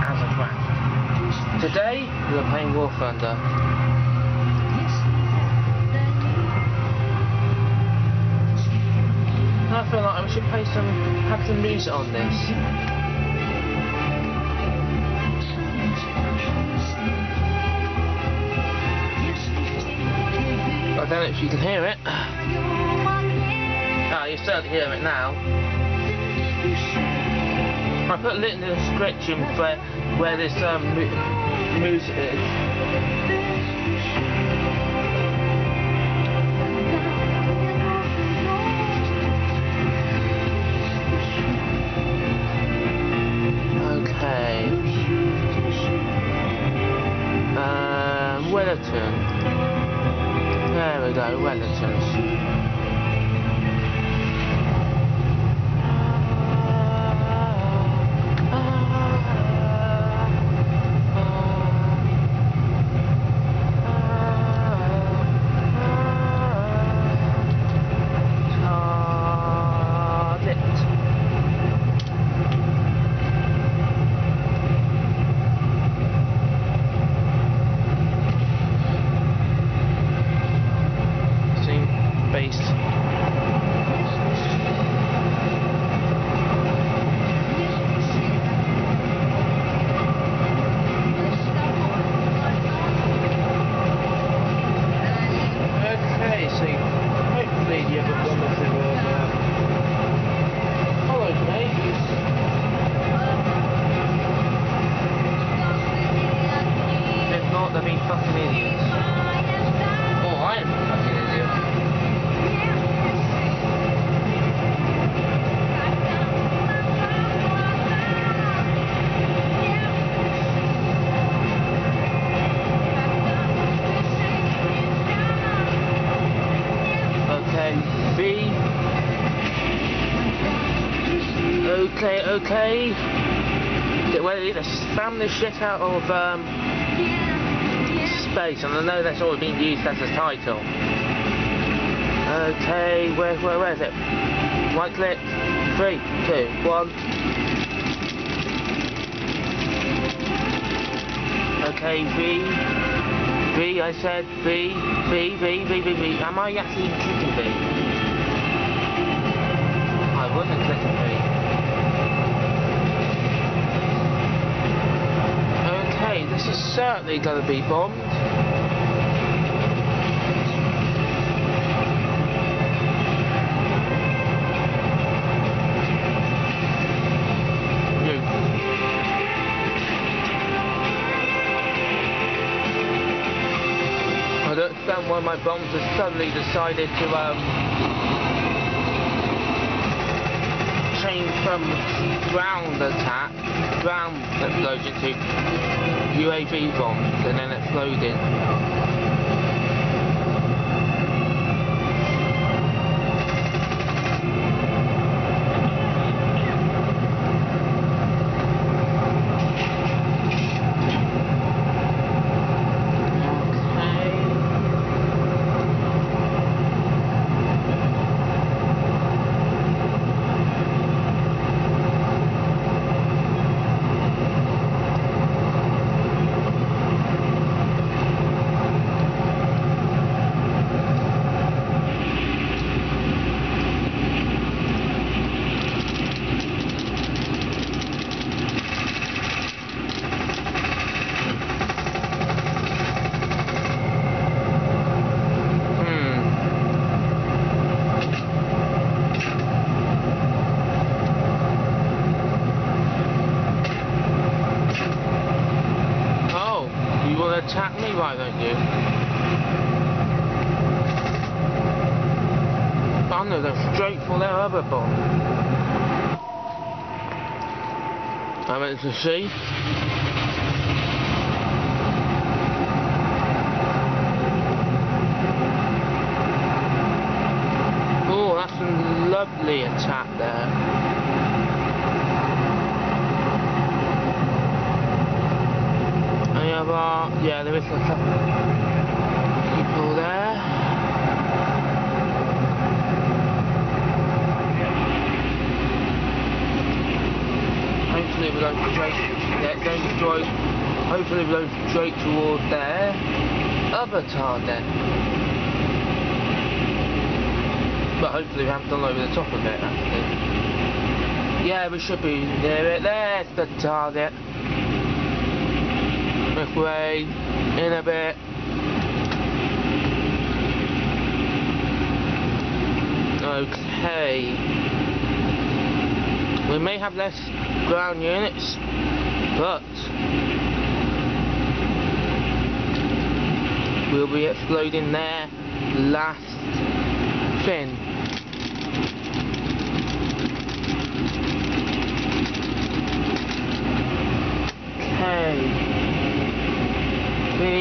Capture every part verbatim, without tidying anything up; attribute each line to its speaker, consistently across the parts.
Speaker 1: AZZA Craft. Today we are playing War Thunder. And I feel like we should play some, have some music on this. I don't know if you can hear it. Oh, you certainly hear it now. I put a little description where, where this um, mu music is. Okay. Um, Wellington. There we go, Wellington. Okay, okay. Well, they spam the shit out of um, space, and I know that's already been used as a title. Okay, where, where, where is it? Right click. Three, two, one. Okay, V. V, I said V. V, V, V, V, V. Am I actually clicking V? I wasn't clicking V. Okay, this is certainly going to be bombed. I don't understand why my bombs have suddenly decided to um, change from ground attack, ground explosion to U A V bombs and then exploding. Attack me, why don't you? I know they're straight for their other bomb. I meant to see. Oh, that's a lovely attack there. Yeah, there is a couple people there. Hopefully we'll go straight, let them go, hopefully we'll go straight toward their other target. But hopefully we haven't gone over the top of it actually. Yeah, we should be near it. There's the target. This way, in a bit. Okay. We may have less ground units, but we'll be exploding their last fin. Okay. We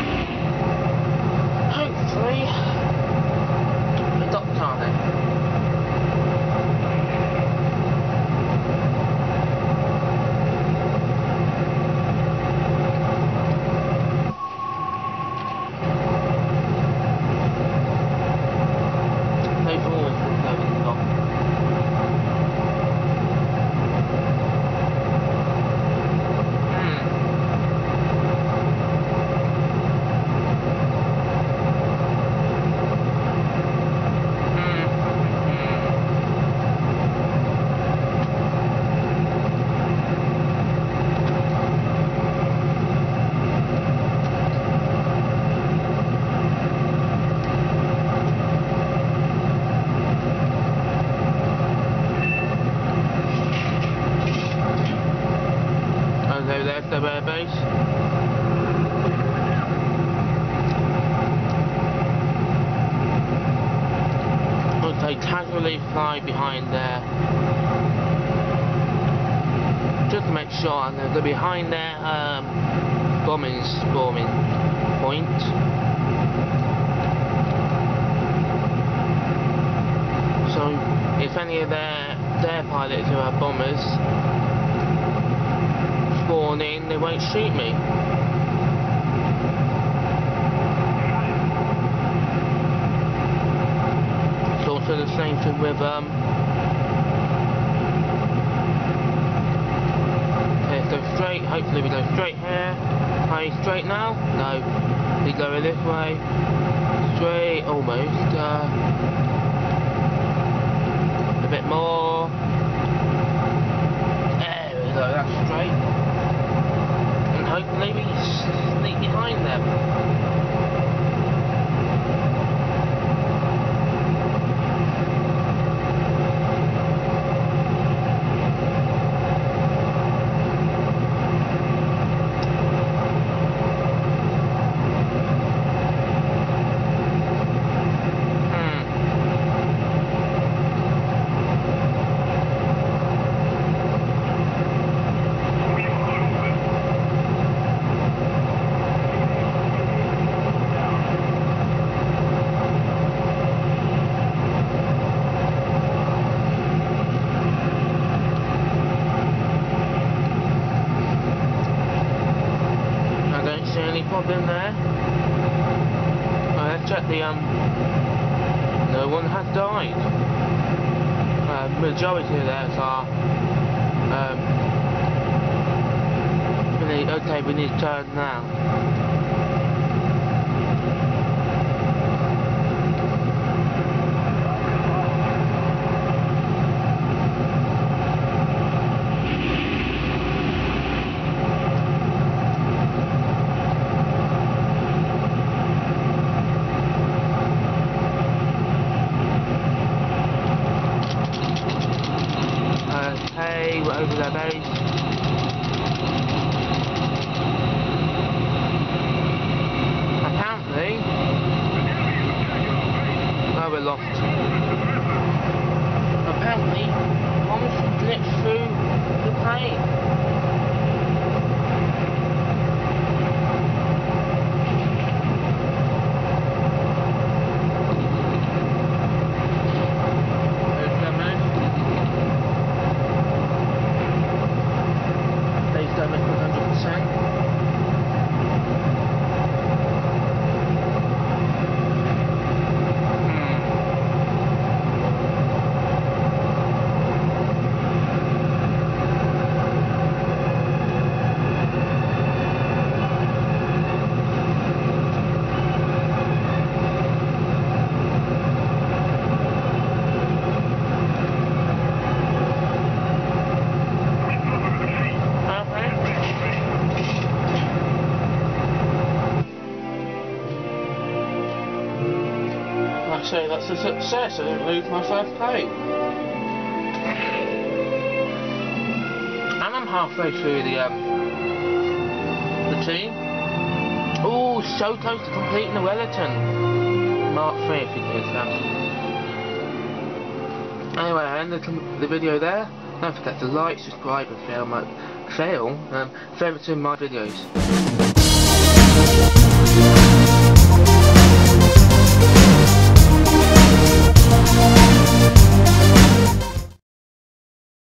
Speaker 1: hopefully adopt target. There's the air base. Okay, casually fly behind there. Just to make sure, and they're behind their um, bombing forming point. So, if any of their their pilots who are bombers spawn in, they won't shoot me. It's also the same thing with um okay, let's go straight, hopefully we go straight here. Are you straight now? No. We go this way. Straight, almost. Uh, a bit more. There we go, that's straight. Hopefully we sneak behind them. Problem there. Right, let's check the um. No one has died. Uh, majority of theirs are. Um. We need, okay, we need to turn now. We're over their base.
Speaker 2: say that's a success. I didn't lose my first plate.
Speaker 1: And I'm halfway through the um the team. Oh, so close to completing the Wellington Mark three if you did that. Anyway, I end the, the video there. Don't forget to like, subscribe and fail my fail um fail to my videos.